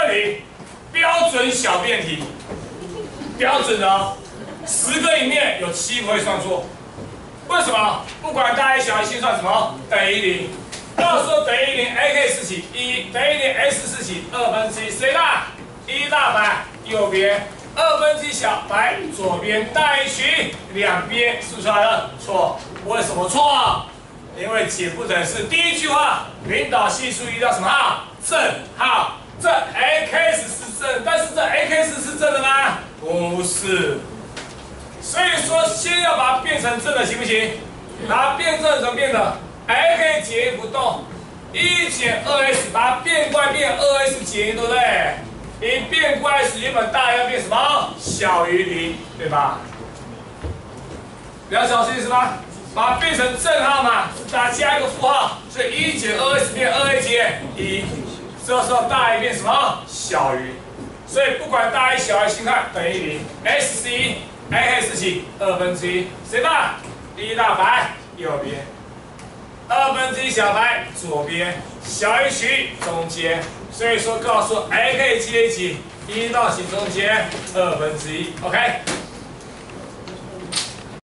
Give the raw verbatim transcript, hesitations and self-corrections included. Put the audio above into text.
题，标准小辩题，标准的哦，十个里面有七个会算错。为什么？不管大 A 小 A 心算什么等于零。要说等于零 ，a 可以四起一，等于零 x 四起二分之一，谁大？一大白右边，二分之一小白左边，带取两边是不是出来了？错。为什么错？因为解不等式第一句话，领导系数一到什么号？正号。这 x 是正，但是这 x 是正的吗？不是。所以说，先要把它变成正的，行不行？把它变正怎么变的 ？x 解一不动，一减二 x， 把它变过来变二 x 减一，对不对？一变过来时，原本大要变什么？小于零，对吧？了解我意思吗？把它变成正号嘛，大家加一个负号，所以一减二 x 变二 a 减一，这时候大 A 变什么？小于，所以不管大 A 小 A 心看等于零 ，x 是一。a 是七二分之一，谁大？一大白右边，二分之一小白左边，小于取中间。所以说告诉 a 可以积 a 几，一到几中间二分之一 ，OK。